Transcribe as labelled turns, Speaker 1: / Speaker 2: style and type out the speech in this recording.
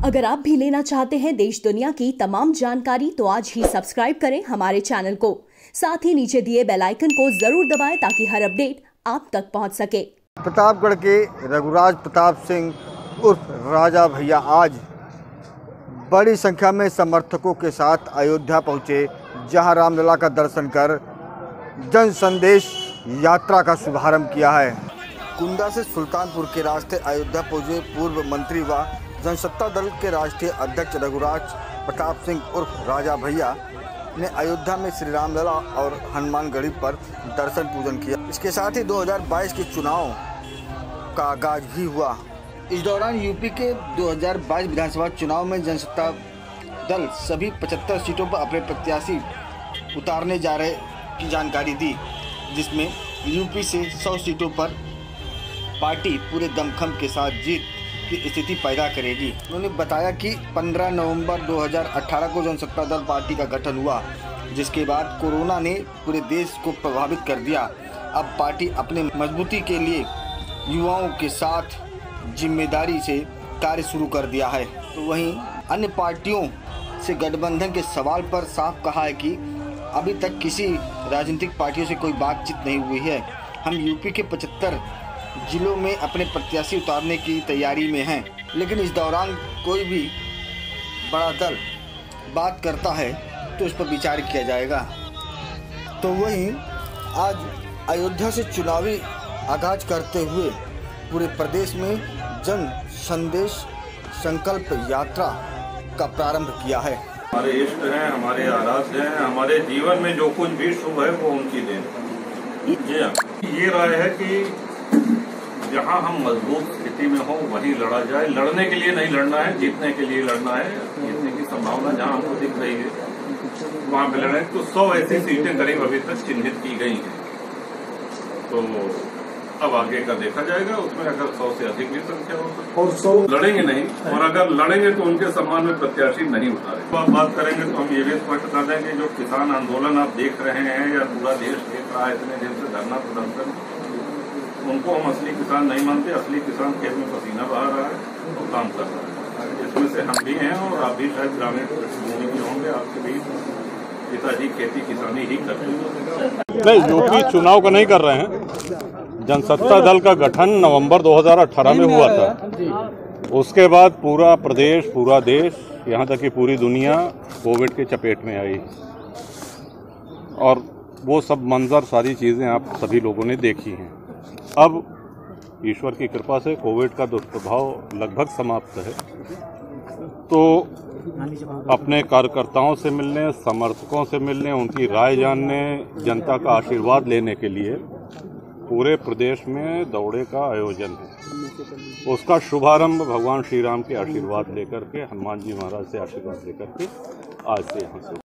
Speaker 1: अगर आप भी लेना चाहते हैं देश दुनिया की तमाम जानकारी तो आज ही सब्सक्राइब करें हमारे चैनल को। साथ ही नीचे दिए बेल आइकन को जरूर दबाएं ताकि हर अपडेट आप तक पहुंच सके।
Speaker 2: प्रतापगढ़ के रघुराज प्रताप सिंह उर्फ राजा भैया आज बड़ी संख्या में समर्थकों के साथ अयोध्या पहुंचे, जहां रामलला का दर्शन कर जन संदेश यात्रा का शुभारंभ किया है। कुंदा से सुल्तानपुर के रास्ते अयोध्या पहुंचे पूर्व मंत्री व जनसत्ता दल के राष्ट्रीय अध्यक्ष रघुराज प्रताप सिंह उर्फ राजा भैया ने अयोध्या में श्री रामलला और हनुमानगढ़ी पर दर्शन पूजन किया। इसके साथ ही 2022 के चुनाव का आगाज भी हुआ। इस दौरान यूपी के 2022 विधानसभा चुनाव में जनसत्ता दल सभी 75 सीटों पर अपने प्रत्याशी उतारने जा रहे की जानकारी दी, जिसमें यूपी से 100 सीटों पर पार्टी पूरे दमखम के साथ जीत की स्थिति पैदा करेगी। उन्होंने बताया कि 15 नवंबर 2018 को जनसत्ता दल पार्टी का गठन हुआ, जिसके बाद कोरोना ने पूरे देश को प्रभावित कर दिया। अब पार्टी अपने मजबूती के लिए युवाओं के साथ जिम्मेदारी से कार्य शुरू कर दिया है। तो वहीं अन्य पार्टियों से गठबंधन के सवाल पर साफ कहा है कि अभी तक किसी राजनीतिक पार्टियों से कोई बातचीत नहीं हुई है। हम यूपी के 75 जिलों में अपने प्रत्याशी उतारने की तैयारी में हैं, लेकिन इस दौरान कोई भी बड़ा दल बात करता है तो उस पर विचार किया जाएगा। तो वहीं आज अयोध्या से चुनावी आगाज करते हुए पूरे प्रदेश में जन संदेश संकल्प यात्रा का प्रारंभ किया है।
Speaker 3: हमारे इष्ट हैं, हमारे आराध्य हैं, हमारे जीवन में जो कुछ भी शुभ है वो उनकी देन। जी हाँ, ये राय है कि जहाँ हम मजबूत स्थिति में हो वहीं लड़ा जाए। लड़ने के लिए नहीं लड़ना है, जीतने के लिए लड़ना है। जीतने की संभावना जहाँ हमको दिख रही है वहाँ पे लड़े। तो 100 ऐसी सीटें करीब अभी तक चिन्हित की गई हैं, तो अब आगे का देखा जाएगा। उसमें अगर 100 से अधिक भी संख्या हो सकती है और 100 लड़ेंगे नहीं, और अगर लड़ेंगे तो उनके सम्मान में प्रत्याशी नहीं उतारे। तो आप बात करेंगे तो हम ये भी स्पष्ट कर देंगे, जो किसान आंदोलन आप देख रहे हैं या पूरा देश देख रहा है इतने दिन से धरना प्रदर्शन, उनको हम असली किसान नहीं मानते। असली किसान खेत में पसीना बहा रहा है और काम कर रहा है। इसमें से हम भी हैं और आप भी शायद ग्रामीण भूमि के होंगे, आपके भी पिताजी खेती किसानी ही करते हैं।
Speaker 4: नहीं, यूपी चुनाव का नहीं कर रहे हैं। जनसत्ता दल का गठन नवंबर 2018 में हुआ था। उसके बाद पूरा प्रदेश, पूरा देश, यहाँ तक कि पूरी दुनिया कोविड के चपेट में आई और वो सब मंजर, सारी चीज़ें आप सभी लोगों ने देखी हैं। अब ईश्वर की कृपा से कोविड का दुष्प्रभाव लगभग समाप्त है, तो अपने कार्यकर्ताओं से मिलने, समर्थकों से मिलने, उनकी राय जानने, जनता का आशीर्वाद लेने के लिए पूरे प्रदेश में दौड़े का आयोजन है। उसका शुभारंभ भगवान श्री राम के आशीर्वाद लेकर के, हनुमान जी महाराज से आशीर्वाद लेकर के आज से यहाँ से